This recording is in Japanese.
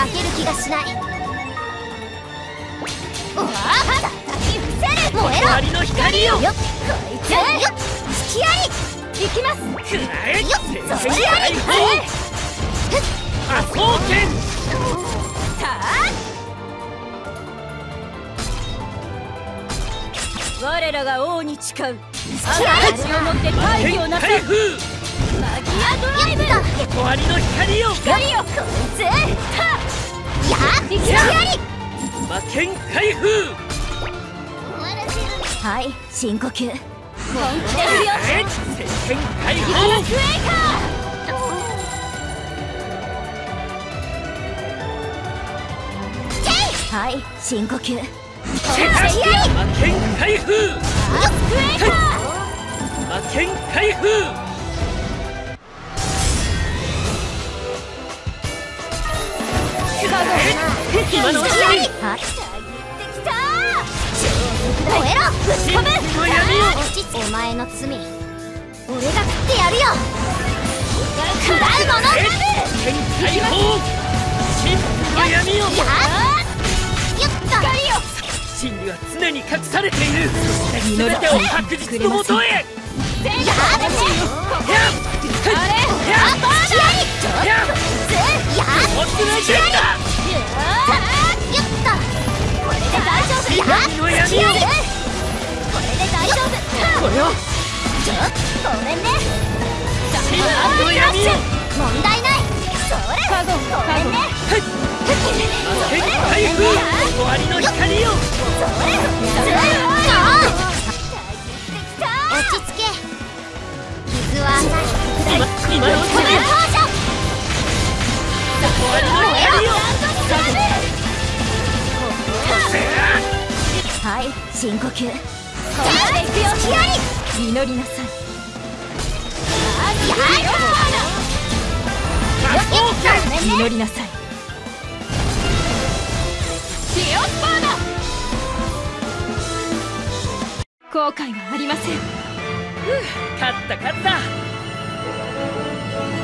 負ける気がしない。おわあ、叩き伏せる。燃えろ。 光の光よ。 よっ、こいつ。よっ、突きあり。行きます。 くらえ。 よっ、それあり。 破双剣。 さあ。我らが王に誓う。突きあり。をもって大義をなさい。 開封。 マギアドライブ。 断りの光よ。 光よ。こいつ。やっ、突きあり。 魔剣開封。 はい、深呼吸。本気ですよ。 石剣開封。 ハラクエイカー。はい、深呼吸。 魔剣開封。 ハラクエイカー。 魔剣開封。今のうちに。 はい。燃えろ。ぶち込む。落ち着け。お前の罪、俺が食ってやるよ。食らうもの。 剣開放。神父の闇よ。 やっ、よっと。光よ。 真理は常に隠されている。全てを確実のもとへ。 やっ、あれ。やっ、突きあり。ちょっと。やっ、 突きありだ。 よっと。これで大丈夫。やっ、突きあり。これで大丈夫。 これをちょっとごめんね。 神父の闇よ。 問題ない。それ。ごめんね。 魔剣開封。断りの光よ。 それ。落ち着け。傷は浅い。 今のうちに。断りの光よ。 はい、深呼吸。これでいくよ。突きあり。祈りなさい。やった。祈りなさい。シオスパーだ。後悔はありません。 勝った勝った。